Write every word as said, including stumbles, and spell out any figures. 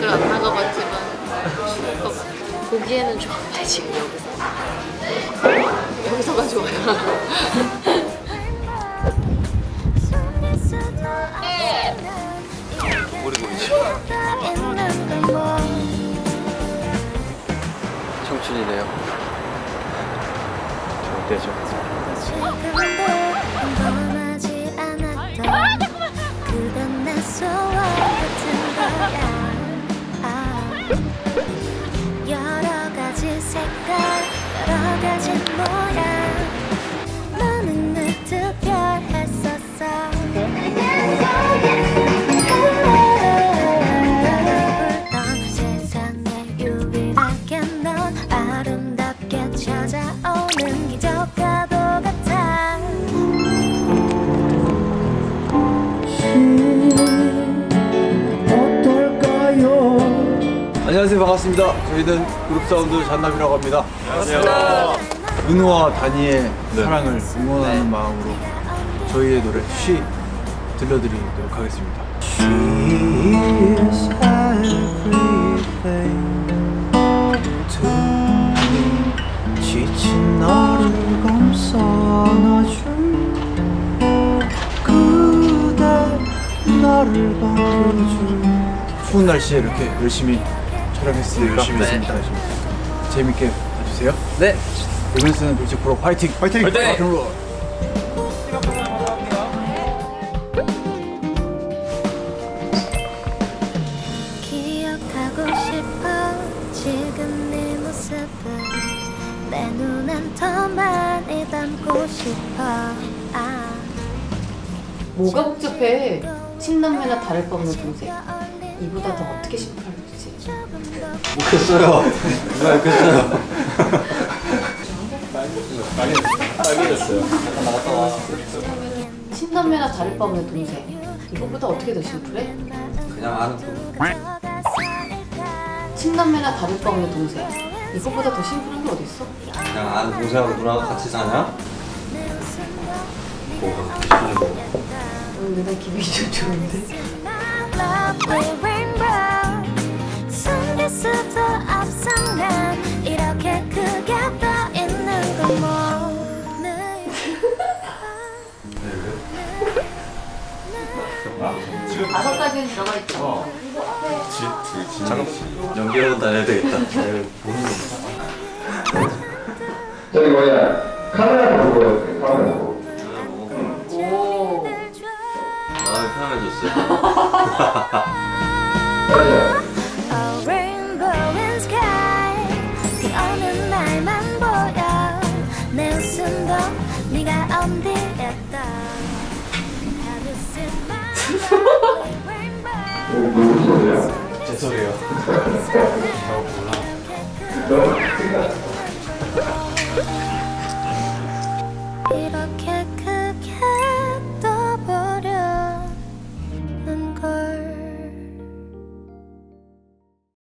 안 나가봤지만 추울 것 같아. 보기에는 좋아요 지금 여기서. 여기서가 좋아요. 머리 보이지? 청춘이네요. 좋을 때죠. 여러 가지 색깔, 여러 가지 모양, 너는 늘 특별했었어. 세상에 유일하게 넌 아름답게 찾아오는 기적과도 같아. 안녕하세요, 반갑습니다. 저희는 그룹 사운드 잔남이라고 합니다. 안녕하세요. 은우와 다니의 네. 사랑을 응원하는 네. 마음으로 저희의 노래 쉬 들려드리도록 하겠습니다. She is everything to me. 지친 너를 감싸 안아줄 그대 나를 반겨줄. 추운 날씨에 이렇게 열심히 촬영했으니까 열심히 했습니다. 네. 재밌게 봐주세요. 네. 이번에는 도대체 프로 파이팅! 파이팅! 파이팅! 파이팅! 기억하고 싶어 지금 네 모습을 내 눈엔 더 많이 담고 싶어. 아. 뭐가 복잡해? 친남매나 다를 바 없는 동생. 이보다 더 어떻게 심플하겠지? 못했어요. 누가 욕했어요? 빨개졌어요. 잠깐 나갔다 와. 친남매나 다를 바 없는 동생. 이거보다 어떻게 더 심플해? 그냥 아는 분. 친남매나 다를 바 없는 동생. 이거보다 더 심플한 게 어딨어? 그냥 아는 동생하고 누나가 같이 사냐? 뭐가 그렇게 심플해? 오늘 누나 기분이 좀 좋은데? 수도 없어 난 이렇게 크게 떠 있는 건 뭐. 다섯 가지는 들어가 있죠. 어. 잠깐 연기하고 다녀야 되겠다. 저기 뭐야 카메라 보고 카메라 보고. 오. 아 편해졌어요. 네가 언디였다. 누구 소리야? 제 소리예요. 너